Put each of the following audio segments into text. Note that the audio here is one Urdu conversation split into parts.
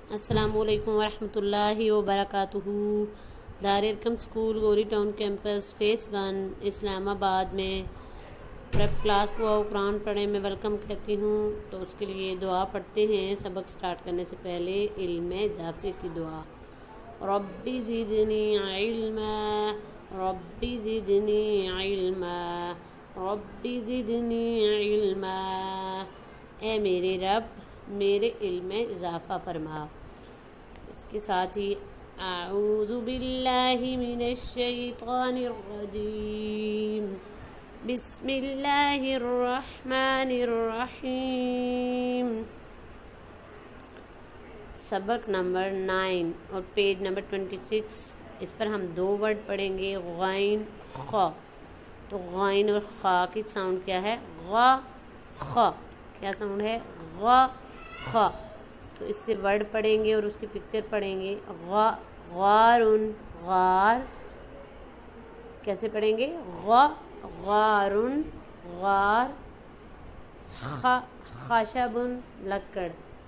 السلام علیکم ورحمۃ اللہ وبرکاتہ۔ Dar Arqam school Gori Town campus fee 1 Islamabad میں پریپ کلاس کو قرآن پڑھنے میں ویلکم کہتی ہوں۔ تو اس کے لیے دعا پڑھتے ہیں سبق سٹارٹ کرنے سے پہلے، علم اضافے کی دعا۔ ربی زدنی علما، ربی زدنی علما، ربی زدنی علما، اے میرے رب میرے علم میں اضافہ فرما۔ اس کے ساتھ ہی اعوذ باللہ من الشیطان الرجیم، بسم اللہ الرحمن الرحیم۔ سبق نمبر 9 اور پیج نمبر 26، اس پر ہم 2 ورڈ پڑھیں گے، غین خا۔ تو غین اور خا کی ساؤنڈ کیا ہے؟ غا خا۔ کیا ساؤنڈ ہے؟ غا خا۔ تو اس سے ورڈ پڑھیں گے اور اس کی پکچر پڑھیں گے۔ غارن، غار کیسے پڑھیں گے؟ غارن غار، خشبن لکڑ،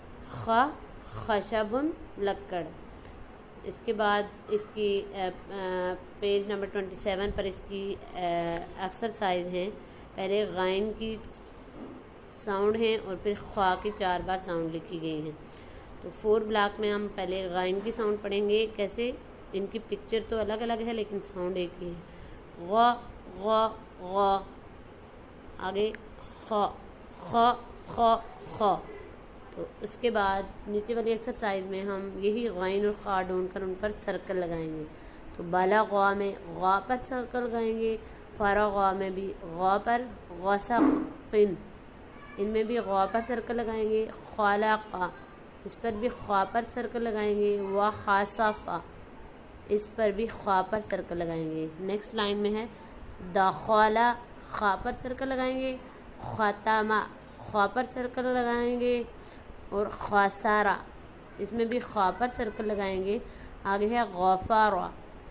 خشبن لکڑ۔ اس کے بعد اس کی پیج نمبر 27 پر اس کی ایکسرسائز ہیں۔ پہلے غائن کی ساؤنڈ ہیں اور پھر خواہ کی 4 بار ساؤنڈ لکھی گئی ہیں۔ تو 4 بلاک میں ہم پہلے غائن کی ساؤنڈ پڑھیں گے۔ کیسے؟ ان کی پکچر تو الگ الگ ہے لیکن ساؤنڈ ایک ہی ہے۔ غا غا غا، آگے خا خا خا خا۔ تو اس کے بعد نیچے والی ایکسرسائز میں ہم یہی غائن اور خا ڈھونڈ کر ان پر سرکل لگائیں گے۔ تو بالا غا میں غا پر سرکل لگائیں گے، فارا غا میں بھی غا پر، غسقن ان میں بھی غا پر سرکل لگائیں گے، خالقا اس پر بھی خوا پر سرکل لگائیں گے، وخاسفا اس پر بھی خوا پر سرکل لگائیں گے۔ نیکسٹ لائن میں ہے دخلا، خا پر سرکل لگائیں گے، ختمہ خوا پر سرکل لگائیں گے، اور خسارا اس میں بھی خوا پر سرکل لگائیں گے۔ آگے ہے غفارا،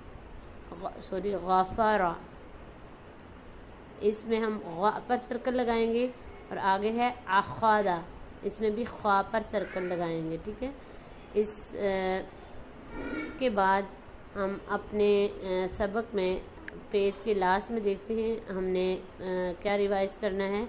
غفارا اس میں ہم غا پر سرکل لگائیں گے، اور آگے ہے اخادا اس میں بھی خوا پر سرکل لگائیں گے۔ ٹھیک ہے، اس کے بعد ہم اپنے سبق میں پیج کے لاسٹ میں دیکھتے ہیں ہم نے کیا ریوائز کرنا ہے۔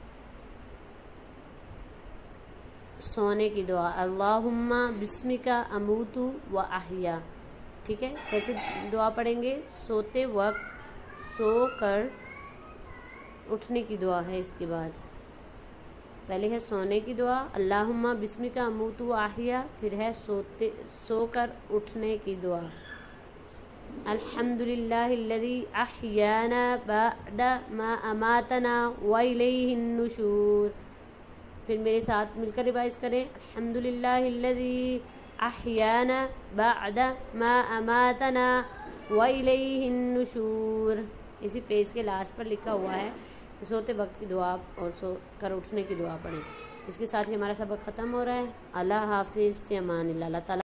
سونے کی دعا، اللہم بسمک اموت و احیا۔ ٹھیک ہے، کیسے دعا پڑھیں گے؟ سوتے وقت سو کر اٹھنے کی دعا ہے۔ اس کے بعد پہلے ہے سونے کی دعا، اللہم بسمک اموت و احیا، پھر ہے سو کر اٹھنے کی دعا، الحمدللہ الذی احیانا بعد ما اماتنا والیہ النشور۔ پھر میرے ساتھ مل کر ریوائز کریں، الحمدللہ الذی احیانا بعد ما اماتنا والیہ النشور۔ اسی پیج کے لاسٹ پر لکھا ہوا ہے کہ سوتے وقت کی دعا اور سو کر اٹھنے کی دعا پڑھیں۔ اس کے ساتھ ہی ہمارا سبق ختم ہو رہا ہے۔ اللہ حافظ، فی امان اللہ۔ اللہ تعالیٰ